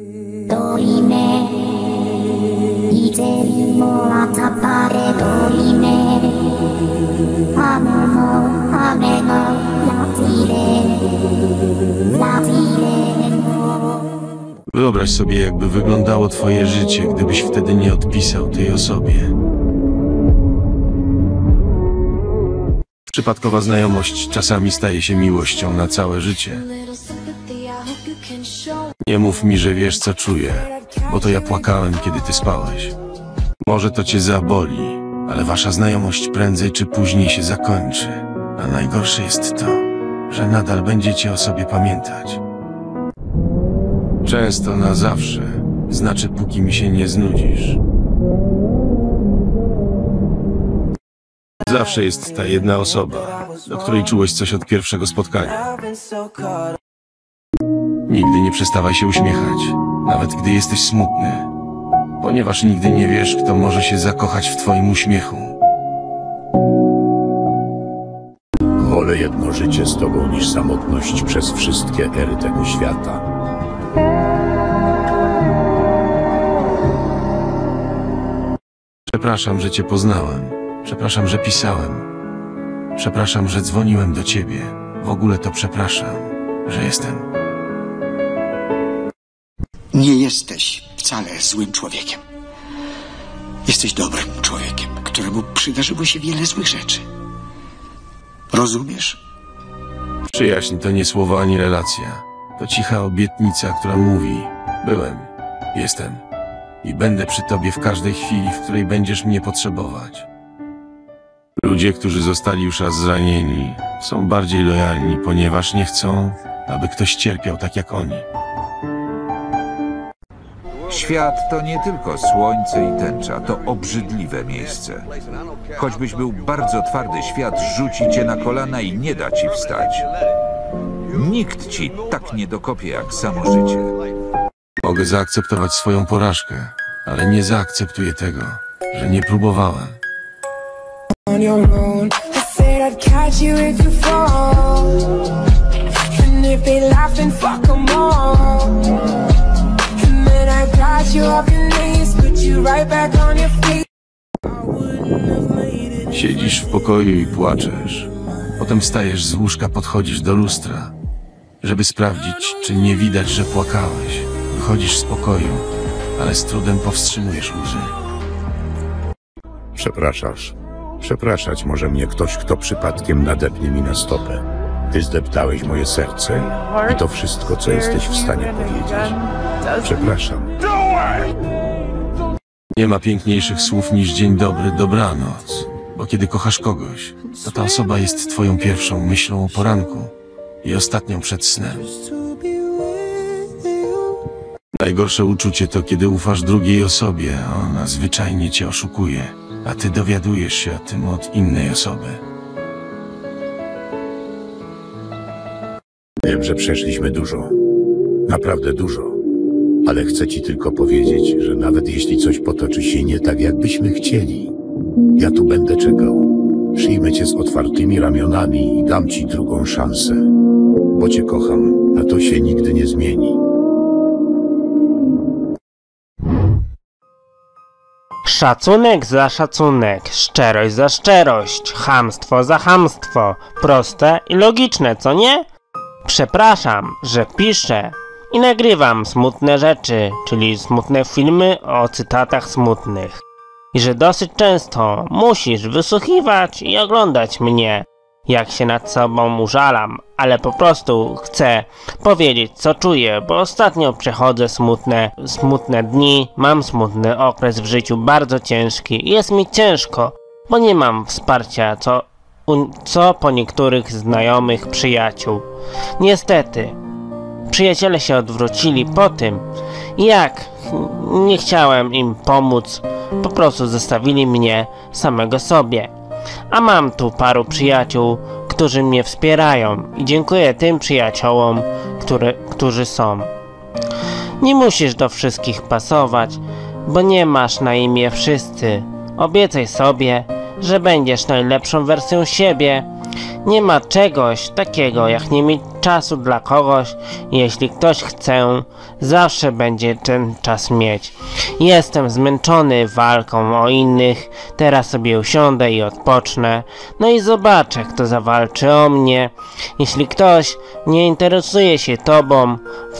Wyobraź sobie, jakby wyglądało twoje życie, gdybyś wtedy nie odpisał tej osobie. Przypadkowa znajomość czasami staje się miłością na całe życie. Nie mów mi, że wiesz, co czuję, bo to ja płakałem, kiedy ty spałeś. Może to cię zaboli, ale wasza znajomość prędzej czy później się zakończy. A najgorsze jest to, że nadal będziecie o sobie pamiętać. Często na zawsze, znaczy póki mi się nie znudzisz. Zawsze jest ta jedna osoba, do której czułeś coś od pierwszego spotkania. Nigdy nie przestawaj się uśmiechać, nawet gdy jesteś smutny, ponieważ nigdy nie wiesz, kto może się zakochać w twoim uśmiechu. Wolę jedno życie z tobą niż samotność przez wszystkie ery tego świata. Przepraszam, że cię poznałem. Przepraszam, że pisałem. Przepraszam, że dzwoniłem do ciebie. W ogóle to przepraszam, że jestem. Nie jesteś wcale złym człowiekiem. Jesteś dobrym człowiekiem, któremu przydarzyło się wiele złych rzeczy. Rozumiesz? Przyjaźń to nie słowo ani relacja. To cicha obietnica, która mówi: byłem, jestem i będę przy tobie w każdej chwili, w której będziesz mnie potrzebować. Ludzie, którzy zostali już raz zranieni, są bardziej lojalni, ponieważ nie chcą, aby ktoś cierpiał tak jak oni. Świat to nie tylko słońce i tęcza, to obrzydliwe miejsce. Choćbyś był bardzo twardy, świat rzuci cię na kolana i nie da ci wstać. Nikt ci tak nie dokopie jak samo życie. Mogę zaakceptować swoją porażkę, ale nie zaakceptuję tego, że nie próbowałem. Siedzisz w pokoju i płaczesz. Potem wstajesz z łóżka, podchodzisz do lustra, żeby sprawdzić, czy nie widać, że płakałeś. Wychodzisz z pokoju, ale z trudem powstrzymujesz łzy. Przepraszasz. Przepraszać może mnie ktoś, kto przypadkiem nadepnie mi na stopę. Ty zdeptałeś moje serce i to wszystko, co jesteś w stanie powiedzieć. Przepraszam. Nie ma piękniejszych słów niż dzień dobry, dobranoc. Bo kiedy kochasz kogoś, to ta osoba jest twoją pierwszą myślą o poranku i ostatnią przed snem. Najgorsze uczucie to, kiedy ufasz drugiej osobie, a ona zwyczajnie cię oszukuje, a ty dowiadujesz się o tym od innej osoby. Wiem, że przeszliśmy dużo. Naprawdę dużo. Ale chcę ci tylko powiedzieć, że nawet jeśli coś potoczy się nie tak, jakbyśmy chcieli, ja tu będę czekał. Przyjmę cię z otwartymi ramionami i dam ci drugą szansę. Bo cię kocham, a to się nigdy nie zmieni. Szacunek za szacunek, szczerość za szczerość, chamstwo za chamstwo. Proste i logiczne, co nie? Przepraszam, że piszę i nagrywam smutne rzeczy, czyli smutne filmy o cytatach smutnych. I że dosyć często musisz wysłuchiwać i oglądać mnie, jak się nad sobą użalam, ale po prostu chcę powiedzieć, co czuję, bo ostatnio przechodzę smutne dni, mam smutny okres w życiu, bardzo ciężki. Jest mi ciężko, bo nie mam wsparcia, co po niektórych znajomych, przyjaciół. Niestety, przyjaciele się odwrócili po tym, jak nie chciałem im pomóc, po prostu zostawili mnie samego sobie. A mam tu paru przyjaciół, którzy mnie wspierają i dziękuję tym przyjaciołom, którzy są. Nie musisz do wszystkich pasować, bo nie masz na imię wszyscy. Obiecaj sobie, że będziesz najlepszą wersją siebie Nie ma czegoś takiego jak nie mieć czasu dla kogoś. Jeśli ktoś chce, zawsze będzie ten czas mieć. Jestem zmęczony walką o innych, teraz sobie usiądę i odpocznę. No i zobaczę, kto zawalczy o mnie. Jeśli ktoś nie interesuje się tobą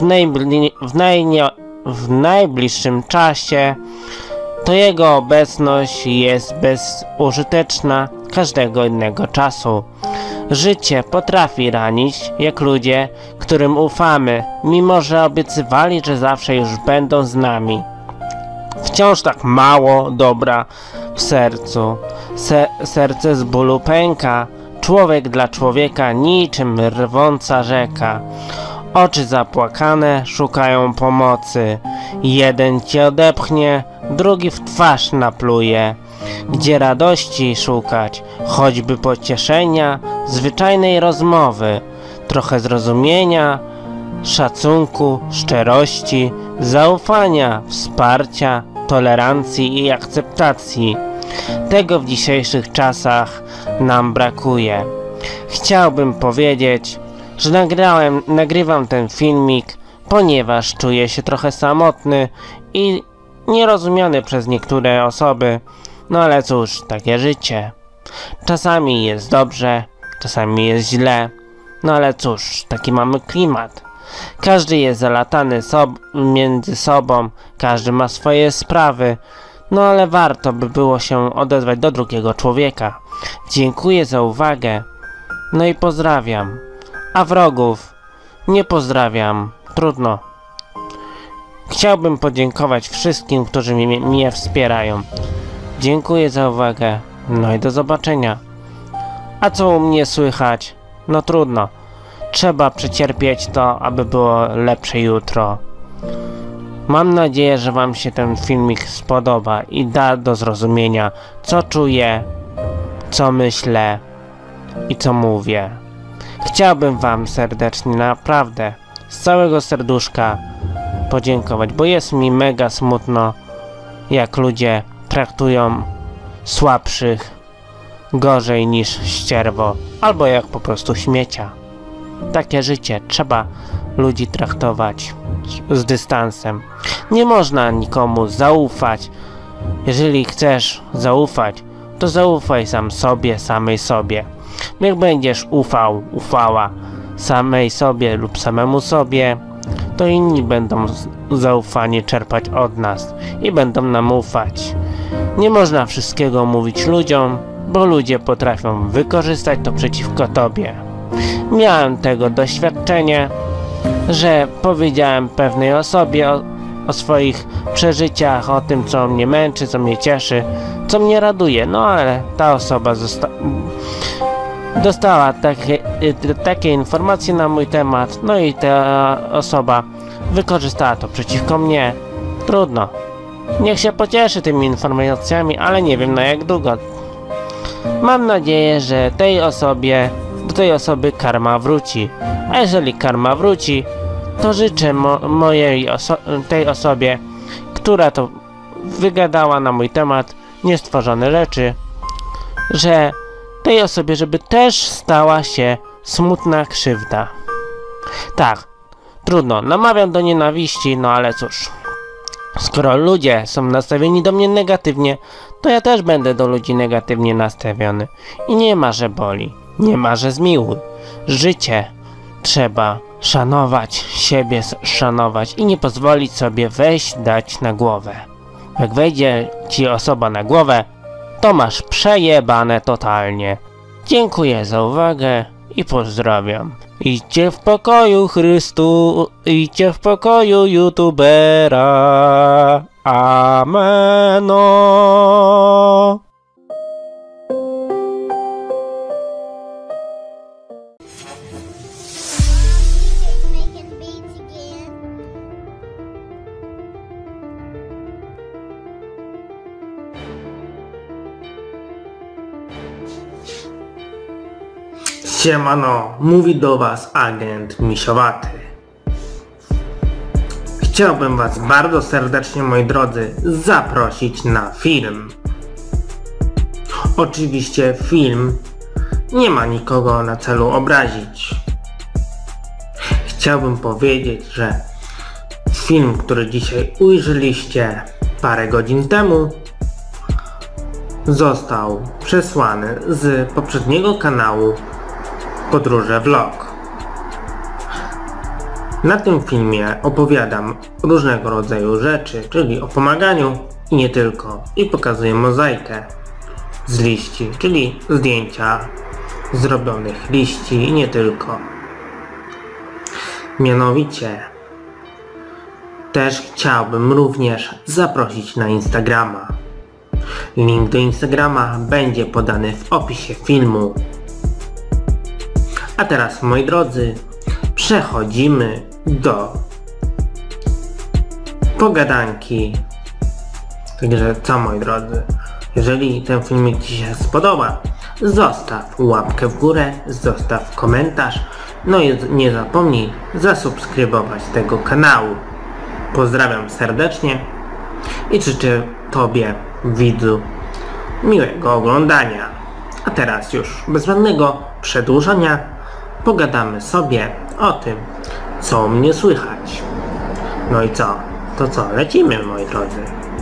w najbliższym czasie, to jego obecność jest bezużyteczna każdego innego czasu. Życie potrafi ranić, jak ludzie, którym ufamy, mimo że obiecywali, że zawsze już będą z nami. Wciąż tak mało dobra w sercu. Serce z bólu pęka, człowiek dla człowieka niczym rwąca rzeka. Oczy zapłakane szukają pomocy. Jeden cię odepchnie, drugi w twarz napluje. Gdzie radości szukać, choćby pocieszenia, zwyczajnej rozmowy, trochę zrozumienia, szacunku, szczerości, zaufania, wsparcia, tolerancji i akceptacji. Tego w dzisiejszych czasach nam brakuje. Chciałbym powiedzieć, że nagrywam ten filmik, ponieważ czuję się trochę samotny i nierozumiany przez niektóre osoby. No ale cóż, takie życie. Czasami jest dobrze, czasami jest źle. No ale cóż, taki mamy klimat. Każdy jest zalatany między sobą, każdy ma swoje sprawy. No ale warto by było się odezwać do drugiego człowieka. Dziękuję za uwagę. No i pozdrawiam. A wrogów nie pozdrawiam. Trudno. Chciałbym podziękować wszystkim, którzy mnie wspierają. Dziękuję za uwagę. No i do zobaczenia. A co u mnie słychać? No trudno. Trzeba przecierpieć to, aby było lepsze jutro. Mam nadzieję, że wam się ten filmik spodoba i da do zrozumienia, co czuję, co myślę i co mówię. Chciałbym wam serdecznie, naprawdę, z całego serduszka podziękować, bo jest mi mega smutno, jak ludzie traktują słabszych gorzej niż ścierwo, albo jak po prostu śmiecia. Takie życie, trzeba ludzi traktować z dystansem. Nie można nikomu zaufać. Jeżeli chcesz zaufać, to zaufaj sam sobie, samej sobie. Jak będziesz ufała samej sobie lub samemu sobie, to inni będą zaufanie czerpać od nas i będą nam ufać. Nie można wszystkiego mówić ludziom, bo ludzie potrafią wykorzystać to przeciwko tobie. Miałem tego doświadczenie, że powiedziałem pewnej osobie o swoich przeżyciach, o tym, co mnie męczy, co mnie cieszy, co mnie raduje. No ale ta osoba dostała takie informacje na mój temat, no i ta osoba wykorzystała to przeciwko mnie. Trudno. Niech się pocieszy tymi informacjami, ale nie wiem na jak długo. Mam nadzieję, że do tej osoby karma wróci. A jeżeli karma wróci, to życzę tej osobie, która to wygadała na mój temat niestworzone rzeczy, że tej osobie, żeby też stała się smutna krzywda. Tak, trudno, namawiam do nienawiści, no ale cóż. Skoro ludzie są nastawieni do mnie negatywnie, to ja też będę do ludzi negatywnie nastawiony. I nie ma, że boli, nie ma, że zmiłuj. Życie trzeba szanować, siebie szanować i nie pozwolić sobie dać na głowę. Jak wejdzie ci osoba na głowę, to masz przejebane totalnie. Dziękuję za uwagę i pozdrawiam. Idźcie w pokoju Chrystu, idźcie w pokoju YouTubera. Ameno. Making beats again. Siemano, mówi do was agent Misiowaty. Chciałbym was bardzo serdecznie, moi drodzy, zaprosić na film. Oczywiście film nie ma nikogo na celu obrazić. Chciałbym powiedzieć, że film, który dzisiaj ujrzeliście parę godzin temu, został przesłany z poprzedniego kanału Podróże Vlog. Na tym filmie opowiadam różnego rodzaju rzeczy, czyli o pomaganiu i nie tylko. I pokazuję mozaikę z liści, czyli zdjęcia zrobionych liści i nie tylko. Mianowicie też chciałbym również zaprosić na Instagrama. Link do Instagrama będzie podany w opisie filmu. A teraz, moi drodzy, przechodzimy do pogadanki. Także co, moi drodzy, jeżeli ten filmik Ci się spodoba, zostaw łapkę w górę, zostaw komentarz, no i nie zapomnij zasubskrybować tego kanału. Pozdrawiam serdecznie i życzę Tobie, widzu, miłego oglądania. A teraz już bez żadnego przedłużania pogadamy sobie o tym, co u mnie słychać. No i co? To co? Lecimy, moi drodzy.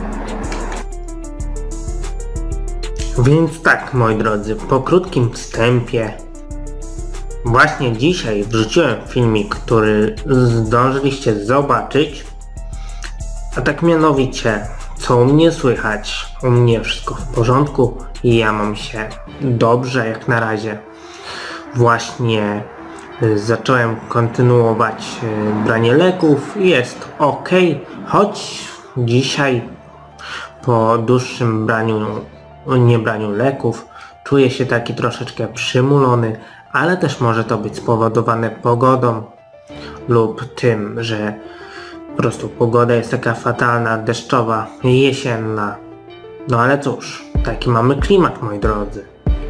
Więc tak, moi drodzy, po krótkim wstępie właśnie dzisiaj wrzuciłem filmik, który zdążyliście zobaczyć. A tak mianowicie, co u mnie słychać? U mnie wszystko w porządku i ja mam się dobrze jak na razie. Właśnie zacząłem kontynuować branie leków. Jest ok, choć dzisiaj po dłuższym niebraniu leków czuję się taki troszeczkę przymulony, ale też może to być spowodowane pogodą lub tym, że po prostu pogoda jest taka fatalna, deszczowa, jesienna. No ale cóż, taki mamy klimat, moi drodzy.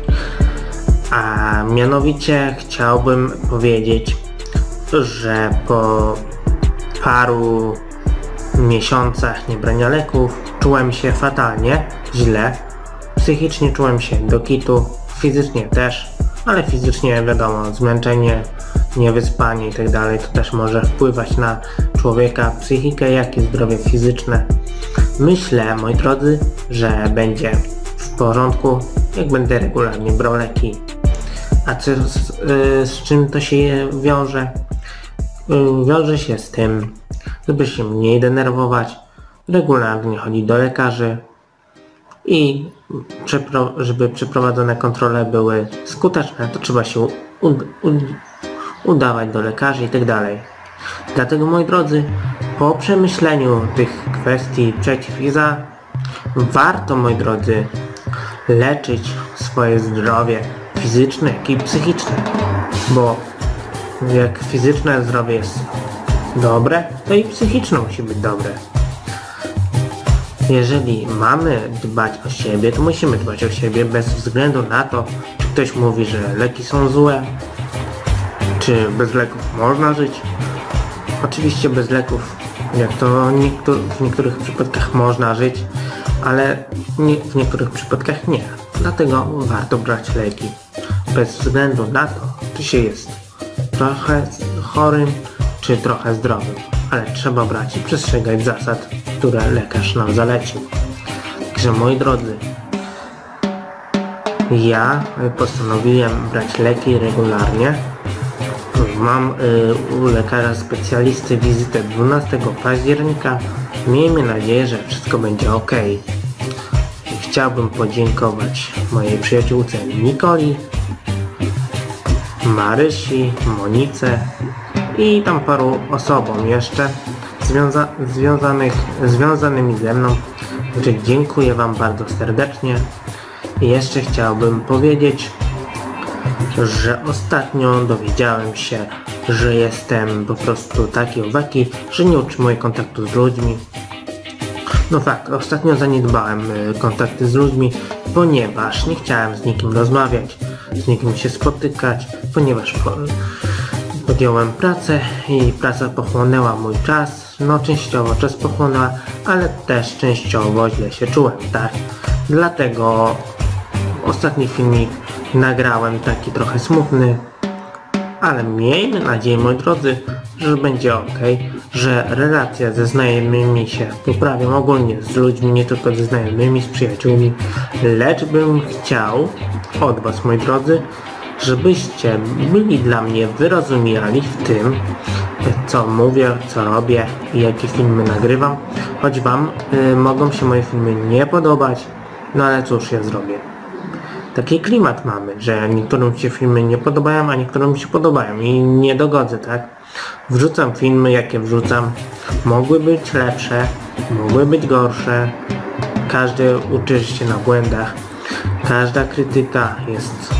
A mianowicie chciałbym powiedzieć, że po paru miesiącach niebrania leków czułem się fatalnie, źle. Psychicznie czułem się do kitu, fizycznie też, ale fizycznie wiadomo, zmęczenie, niewyspanie i tak dalej, to też może wpływać na człowieka, psychikę, jak i zdrowie fizyczne. Myślę, moi drodzy, że będzie w porządku, jak będę regularnie brał leki. A z czym to się wiąże? Wiąże się z tym, żeby się mniej denerwować, regularnie chodzić do lekarzy i żeby przeprowadzone kontrole były skuteczne, to trzeba się udawać do lekarzy i tak dalej. Dlatego, moi drodzy, po przemyśleniu tych kwestii przeciw i za, warto, moi drodzy, leczyć swoje zdrowie fizyczne, jak i psychiczne, bo jak fizyczne zdrowie jest dobre, to i psychiczne musi być dobre. Jeżeli mamy dbać o siebie, to musimy dbać o siebie bez względu na to, czy ktoś mówi, że leki są złe, czy bez leków można żyć. Oczywiście bez leków, jak to w niektórych przypadkach można żyć, ale w niektórych przypadkach nie. Dlatego warto brać leki. Bez względu na to, czy się jest trochę chorym, czy trochę zdrowym. Ale trzeba brać i przestrzegać zasad, które lekarz nam zalecił. Także, moi drodzy, ja postanowiłem brać leki regularnie. Mam u lekarza specjalisty wizytę 12 października. Miejmy nadzieję, że wszystko będzie ok. Chciałbym podziękować mojej przyjaciółce Nikoli, Marysi, Monice i tam paru osobom jeszcze związanymi ze mną. Także dziękuję Wam bardzo serdecznie. I jeszcze chciałbym powiedzieć, że ostatnio dowiedziałem się, że jestem po prostu taki owaki, że nie utrzymuję kontaktu z ludźmi. No tak, ostatnio zaniedbałem kontakty z ludźmi, ponieważ nie chciałem z nikim rozmawiać, z nikim się spotykać, ponieważ podjąłem pracę i praca pochłonęła mój czas. No częściowo czas pochłonęła, ale też częściowo źle się czułem, tak? Dlatego ostatni filmik nagrałem taki trochę smutny, ale miejmy nadzieję, moi drodzy, że będzie ok, że relacje ze znajomymi się poprawią ogólnie z ludźmi, nie tylko ze znajomymi, z przyjaciółmi, lecz bym chciał od was, moi drodzy, żebyście byli dla mnie wyrozumiali w tym, co mówię, co robię i jakie filmy nagrywam, choć wam mogą się moje filmy nie podobać, no ale cóż ja zrobię. Taki klimat mamy, że niektórym się filmy nie podobają, a niektórym się podobają i nie dogodzę, tak? Wrzucam filmy, jakie wrzucam. Mogły być lepsze, mogły być gorsze. Każdy uczy się na błędach. Każda krytyka jest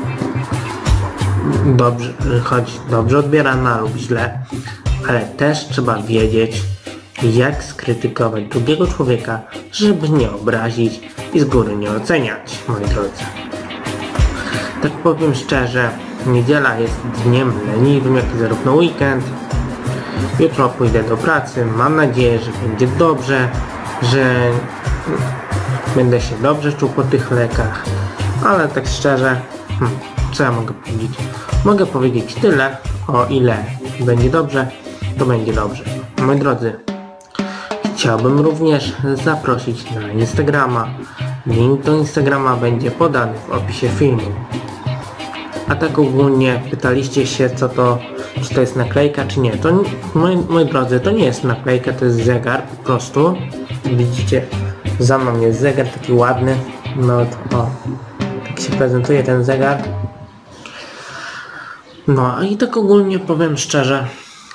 dobrze, choć dobrze odbierana lub źle, ale też trzeba wiedzieć, jak skrytykować drugiego człowieka, żeby nie obrazić i z góry nie oceniać, moi drodzy. Tak powiem szczerze, niedziela jest dniem leniwym, jak i zarówno weekend. Jutro pójdę do pracy, mam nadzieję, że będzie dobrze, że będę się dobrze czuł po tych lekach, ale tak szczerze, co ja mogę powiedzieć? Mogę powiedzieć tyle, o ile będzie dobrze, to będzie dobrze. Moi drodzy, chciałbym również zaprosić na Instagrama. Link do Instagrama będzie podany w opisie filmu. A tak ogólnie pytaliście się, co to, czy to jest naklejka, czy nie. To, moi drodzy, to nie jest naklejka, to jest zegar po prostu. Widzicie, za mną jest zegar taki ładny. No to o, tak się prezentuje ten zegar. No i tak ogólnie powiem szczerze,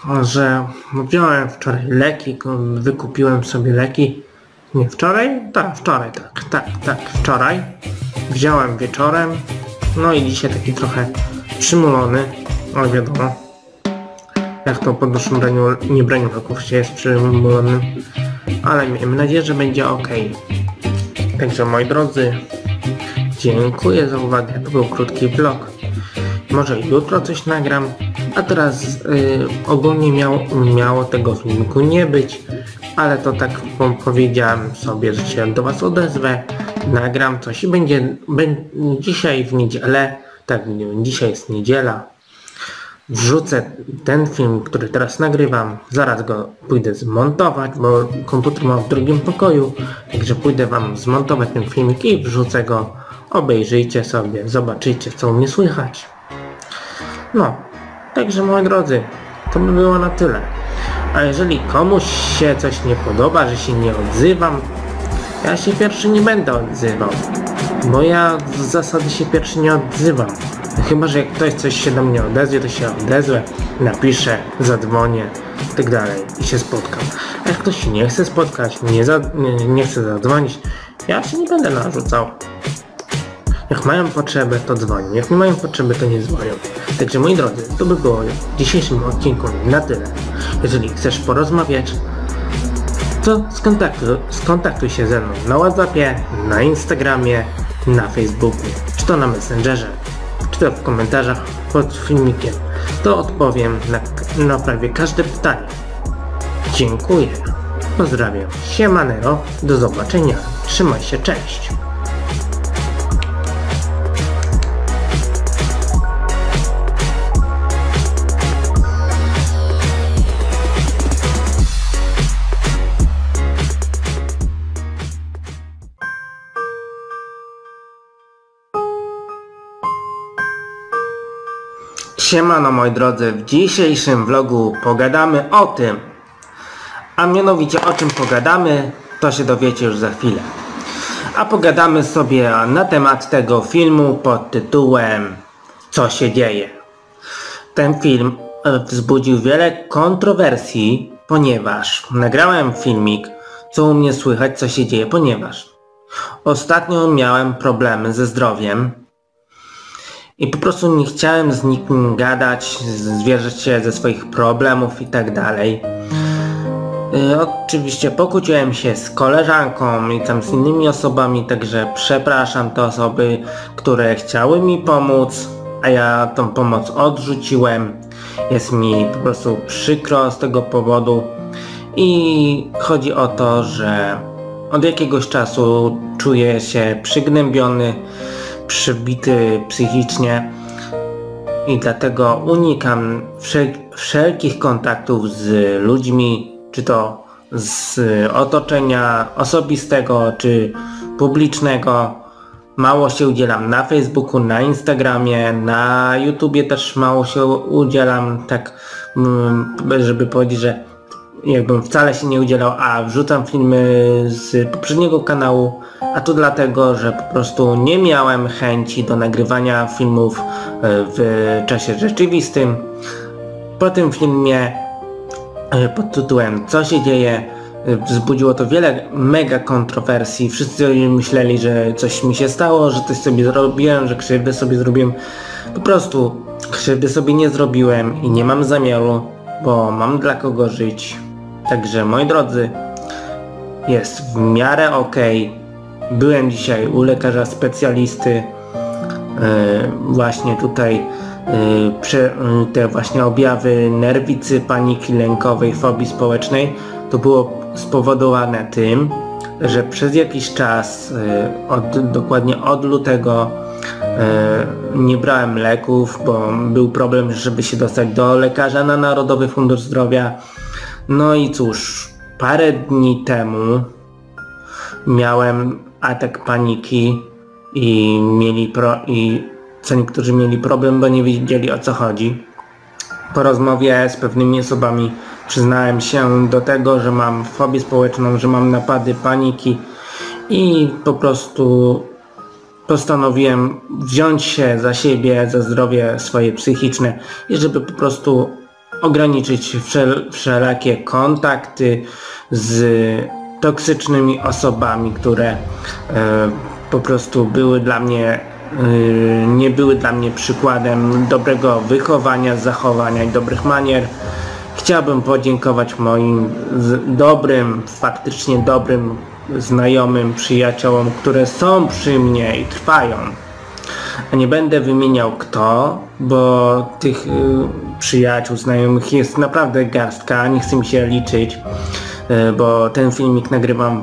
że wczoraj leki, wykupiłem sobie leki. Nie wczoraj? Tak, wczoraj, tak, wczoraj. Wziąłem wieczorem. No i dzisiaj taki trochę przymulony, ale wiadomo, jak to po dłuższym nie braniu leków się jest przymulonym, ale miejmy nadzieję, że będzie ok. Także moi drodzy, dziękuję za uwagę, to był krótki vlog. Może jutro coś nagram, a teraz ogólnie miało tego filmiku nie być, ale to tak powiedziałem sobie, że się do was odezwę, nagram coś i będzie dzisiaj w niedzielę, tak, dzisiaj jest niedziela, wrzucę ten film, który teraz nagrywam, zaraz go pójdę zmontować, bo komputer mam w drugim pokoju, także pójdę wam zmontować ten filmik i wrzucę go, obejrzyjcie sobie, zobaczycie, co u mnie słychać. No, także moi drodzy, to by było na tyle. A jeżeli komuś się coś nie podoba, że się nie odzywam, ja się pierwszy nie będę odzywał, bo ja z zasady się pierwszy nie odzywam. Chyba że jak ktoś coś się do mnie odezwie, to się odezwę, napiszę, zadzwonię i tak dalej i się spotkam. A jak ktoś się nie chce spotkać, nie chce zadzwonić, ja się nie będę narzucał. Jak mają potrzebę, to dzwonią. Jak nie mają potrzeby, to nie dzwonią. Także moi drodzy, to by było w dzisiejszym odcinku na tyle. Jeżeli chcesz porozmawiać, to skontaktuj się ze mną na WhatsAppie, na Instagramie, na Facebooku, czy to na Messengerze, czy to w komentarzach pod filmikiem. To odpowiem na prawie każde pytanie. Dziękuję. Pozdrawiam. Siemanero. Do zobaczenia. Trzymaj się. Cześć. Siemano moi drodzy, w dzisiejszym vlogu pogadamy o tym, a mianowicie o czym pogadamy, to się dowiecie już za chwilę. A pogadamy sobie na temat tego filmu pod tytułem Co się dzieje? Ten film wzbudził wiele kontrowersji, ponieważ nagrałem filmik, co u mnie słychać, co się dzieje, ponieważ ostatnio miałem problemy ze zdrowiem. I po prostu nie chciałem z nikim gadać, zwierzyć się ze swoich problemów i tak dalej. Oczywiście pokłóciłem się z koleżanką i tam z innymi osobami, także przepraszam te osoby, które chciały mi pomóc, a ja tą pomoc odrzuciłem. Jest mi po prostu przykro z tego powodu i chodzi o to, że od jakiegoś czasu czuję się przygnębiony przybity psychicznie i dlatego unikam wszelkich kontaktów z ludźmi, czy to z otoczenia osobistego, czy publicznego. Mało się udzielam na Facebooku, na Instagramie, na YouTubie też mało się udzielam, tak żeby powiedzieć, że jakbym wcale się nie udzielał, a wrzucam filmy z poprzedniego kanału, a to dlatego, że po prostu nie miałem chęci do nagrywania filmów w czasie rzeczywistym. Po tym filmie pod tytułem "Co się dzieje?" wzbudziło to wiele mega kontrowersji. Wszyscy myśleli, że coś mi się stało, że coś sobie zrobiłem, że krzywdę sobie zrobiłem. Po prostu krzywdy sobie nie zrobiłem i nie mam zamiaru, bo mam dla kogo żyć. Także moi drodzy, jest w miarę okej. Byłem dzisiaj u lekarza specjalisty. Właśnie tutaj te właśnie objawy nerwicy, paniki lękowej, fobii społecznej, to było spowodowane tym, że przez jakiś czas, dokładnie od lutego, nie brałem leków, bo był problem, żeby się dostać do lekarza na Narodowy Fundusz Zdrowia. No i cóż, parę dni temu miałem atak paniki i co niektórzy mieli problem, bo nie wiedzieli, o co chodzi. Po rozmowie z pewnymi osobami przyznałem się do tego, że mam fobię społeczną, że mam napady paniki i po prostu postanowiłem wziąć się za siebie, za zdrowie swoje psychiczne i żeby po prostu ograniczyć wszelakie kontakty z toksycznymi osobami, które po prostu były dla mnie nie były dla mnie przykładem dobrego wychowania, zachowania i dobrych manier. Chciałbym podziękować moim faktycznie dobrym znajomym, przyjaciołom, które są przy mnie i trwają. A nie będę wymieniał kto, bo tych przyjaciół, znajomych jest naprawdę garstka, nie chcę mi się liczyć, bo ten filmik nagrywam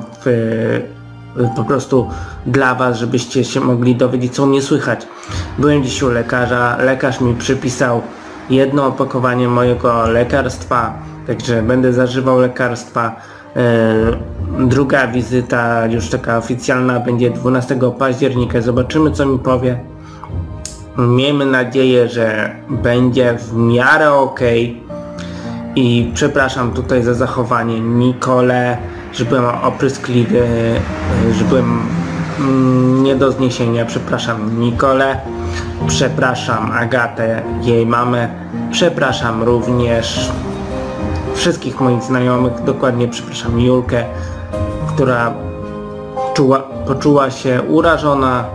po prostu dla was, żebyście się mogli dowiedzieć, co u mnie słychać. Byłem dziś u lekarza, lekarz mi przypisał jedno opakowanie mojego lekarstwa, także będę zażywał lekarstwa. Druga wizyta, już taka oficjalna, będzie 12 października. Zobaczymy, co mi powie. Miejmy nadzieję, że będzie w miarę okej. I przepraszam tutaj za zachowanie Nicole, że byłem opryskliwy, że byłem nie do zniesienia. Przepraszam Nicole, przepraszam Agatę, jej mamę, przepraszam również wszystkich moich znajomych, dokładnie przepraszam Julkę, która poczuła się urażona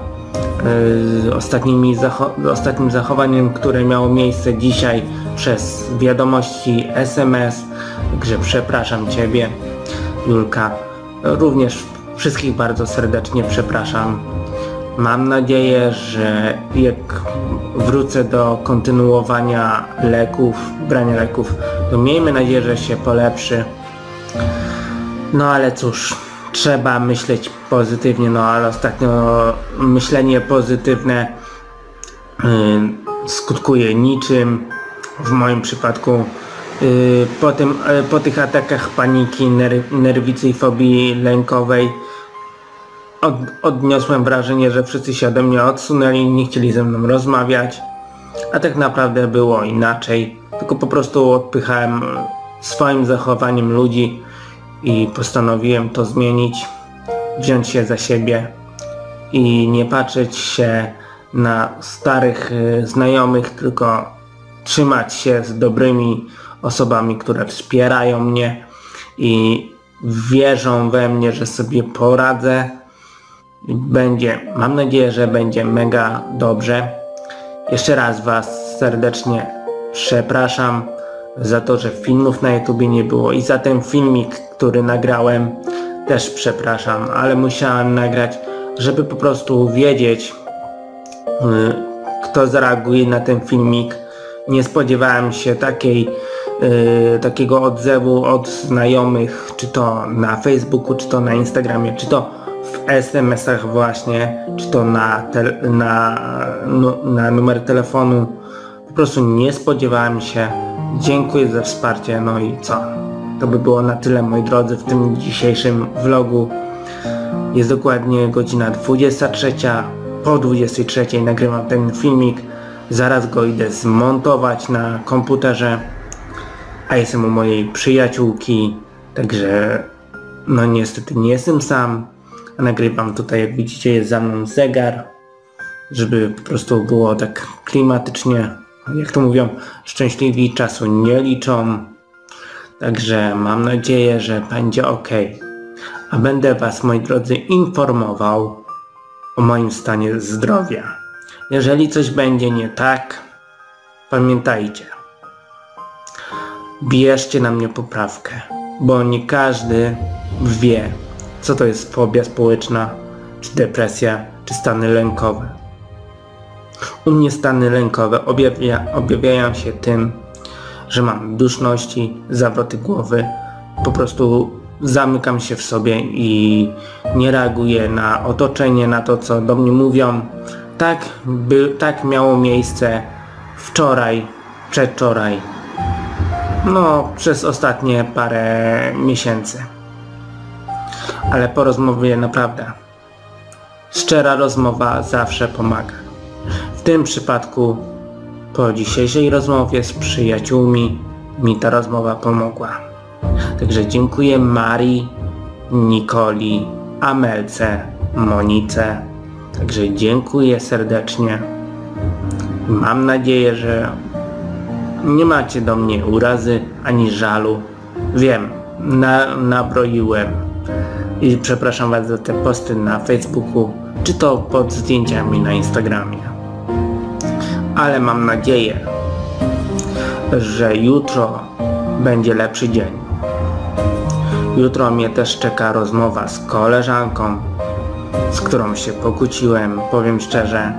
ostatnim zachowaniem, które miało miejsce dzisiaj przez wiadomości SMS. Także przepraszam Ciebie, Julka. Również wszystkich bardzo serdecznie przepraszam. Mam nadzieję, że jak wrócę do kontynuowania brania leków, to miejmy nadzieję, że się polepszy. No ale cóż, trzeba myśleć pozytywnie, no ale ostatnio myślenie pozytywne skutkuje niczym. W moim przypadku po tych atakach paniki, nerwicy i fobii lękowej odniosłem wrażenie, że wszyscy się ode mnie odsunęli, nie chcieli ze mną rozmawiać, a tak naprawdę było inaczej, tylko po prostu odpychałem swoim zachowaniem ludzi i postanowiłem to zmienić, wziąć się za siebie i nie patrzeć się na starych znajomych, tylko trzymać się z dobrymi osobami, które wspierają mnie i wierzą we mnie, że sobie poradzę. Mam nadzieję, że będzie mega dobrze. Jeszcze raz was serdecznie przepraszam za to, że filmów na YouTubie nie było i za ten filmik, który nagrałem, też przepraszam, ale musiałem nagrać, żeby po prostu wiedzieć, kto zareaguje na ten filmik. Nie spodziewałem się takiego odzewu od znajomych, czy to na Facebooku, czy to na Instagramie, czy to w w SMS-ach właśnie, czy to na numer telefonu. Po prostu nie spodziewałem się. Dziękuję za wsparcie, no i co? To by było na tyle, moi drodzy, w tym dzisiejszym vlogu. Jest dokładnie godzina 23. Po 23 nagrywam ten filmik. Zaraz go idę zmontować na komputerze. A jestem u mojej przyjaciółki. Także no niestety nie jestem sam. A nagrywam tutaj, jak widzicie, jest za mną zegar. Żeby po prostu było tak klimatycznie. Jak to mówią, szczęśliwi czasu nie liczą. Także mam nadzieję, że będzie ok. A będę was, moi drodzy, informował o moim stanie zdrowia. Jeżeli coś będzie nie tak, pamiętajcie, bierzcie na mnie poprawkę, bo nie każdy wie, co to jest fobia społeczna, czy depresja, czy stany lękowe. U mnie stany lękowe objawiają się tym, że mam duszności, zawroty głowy, po prostu zamykam się w sobie i nie reaguję na otoczenie, na to, co do mnie mówią. Tak miało miejsce wczoraj, przedwczoraj, no przez ostatnie parę miesięcy. Ale po rozmowie naprawdę, szczera rozmowa zawsze pomaga. W tym przypadku, po dzisiejszej rozmowie z przyjaciółmi, mi ta rozmowa pomogła. Także dziękuję Marii, Nikoli, Amelce, Monice. Także dziękuję serdecznie. Mam nadzieję, że nie macie do mnie urazy ani żalu. Wiem, nabroiłem i przepraszam was za te posty na Facebooku, czy to pod zdjęciami na Instagramie. Ale mam nadzieję, że jutro będzie lepszy dzień. Jutro mnie też czeka rozmowa z koleżanką, z którą się pokłóciłem, powiem szczerze.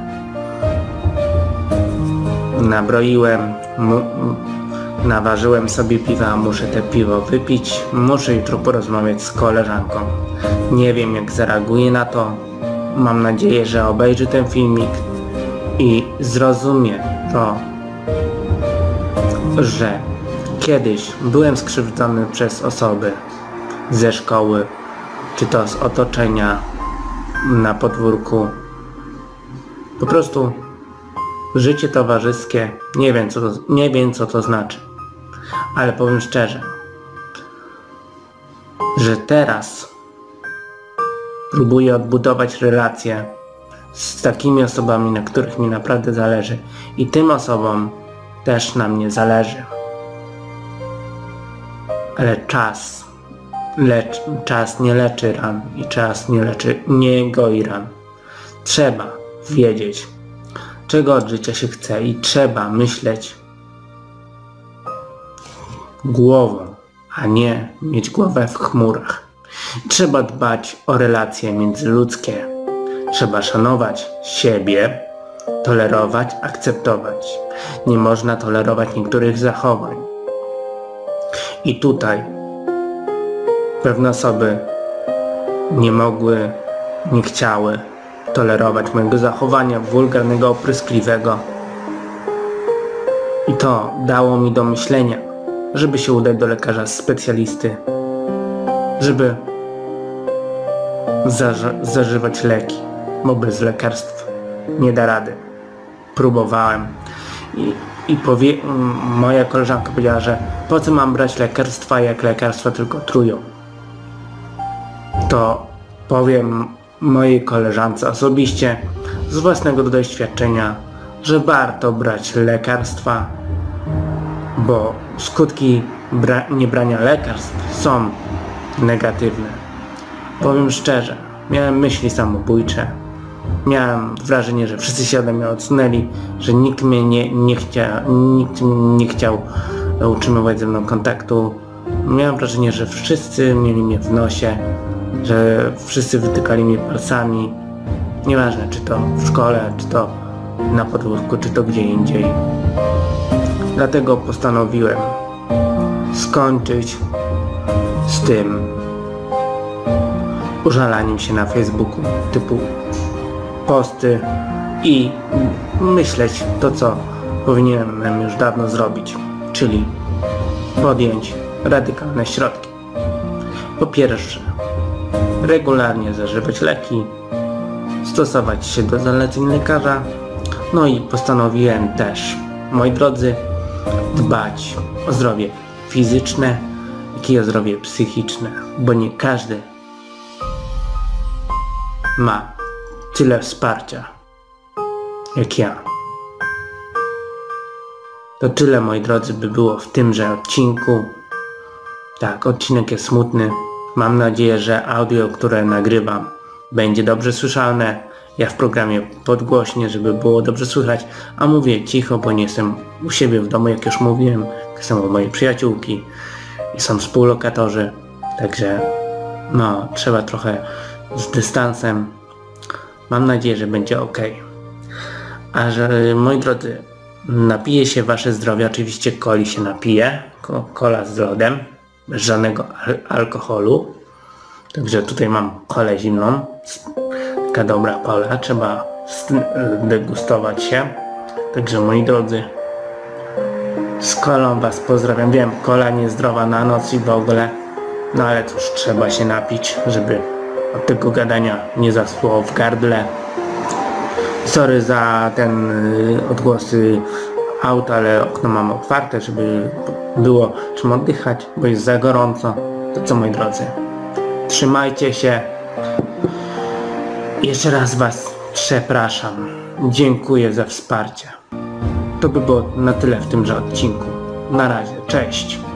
Nabroiłem, naważyłem sobie piwa, muszę te piwo wypić, muszę jutro porozmawiać z koleżanką. Nie wiem, jak zareaguje na to. Mam nadzieję, że obejrzy ten filmik i zrozumie to, że kiedyś byłem skrzywdzony przez osoby ze szkoły, czy to z otoczenia, na podwórku. Po prostu życie towarzyskie, nie wiem co to znaczy. Ale powiem szczerze, że teraz próbuję odbudować relacje z takimi osobami, na których mi naprawdę zależy. I tym osobom też na mnie zależy. Ale czas nie leczy ran i czas nie goi ran. Trzeba wiedzieć, czego od życia się chce i trzeba myśleć głową, a nie mieć głowę w chmurach. Trzeba dbać o relacje międzyludzkie. Trzeba szanować siebie, tolerować, akceptować. Nie można tolerować niektórych zachowań. I tutaj pewne osoby nie mogły, nie chciały tolerować mojego zachowania wulgarnego, opryskliwego. I to dało mi do myślenia, żeby się udać do lekarza specjalisty, żeby zażywać leki, bo bez lekarstw nie da rady. Próbowałem i moja koleżanka powiedziała, że po co mam brać lekarstwa, jak lekarstwa tylko trują. To powiem mojej koleżance osobiście z własnego doświadczenia, że warto brać lekarstwa, bo skutki niebrania lekarstw są negatywne. Powiem szczerze, miałem myśli samobójcze. Miałem wrażenie, że wszyscy się ode mnie odsunęli, że nikt mnie nikt nie chciał utrzymywać ze mną kontaktu. Miałem wrażenie, że wszyscy mieli mnie w nosie, że wszyscy wytykali mnie palcami. Nieważne, czy to w szkole, czy to na podwórku, czy to gdzie indziej. Dlatego postanowiłem skończyć z tym użalaniem się na Facebooku, typu posty i myśleć to, co powinienem już dawno zrobić, czyli podjąć radykalne środki. Po pierwsze, regularnie zażywać leki, stosować się do zaleceń lekarza, no i postanowiłem też, moi drodzy, dbać o zdrowie fizyczne, jak i o zdrowie psychiczne, bo nie każdy ma tyle wsparcia jak ja. To tyle, moi drodzy, by było w tymże odcinku. Tak, odcinek jest smutny. Mam nadzieję, że audio, które nagrywam, będzie dobrze słyszalne. Ja w programie podgłośnię, żeby było dobrze słychać, a mówię cicho, bo nie jestem u siebie w domu, jak już mówiłem. Są moje przyjaciółki i są współlokatorzy, także no, trzeba trochę z dystansem. Mam nadzieję, że będzie ok. A że, moi drodzy, napije się wasze zdrowie, oczywiście coli się napije, cola z lodem, bez żadnego alkoholu. Także tutaj mam kolę zimną, taka dobra pola, trzeba degustować się. Także moi drodzy, z kolą was pozdrawiam. Wiem, kola niezdrowa na noc i w ogóle, no ale cóż, trzeba się napić, żeby od tego gadania nie zaschło w gardle. Sorry za ten odgłosy auta, ale okno mam otwarte, żeby było czym oddychać, bo jest za gorąco. To co, moi drodzy, trzymajcie się. Jeszcze raz was przepraszam. Dziękuję za wsparcie. To by było na tyle w tymże odcinku. Na razie, cześć.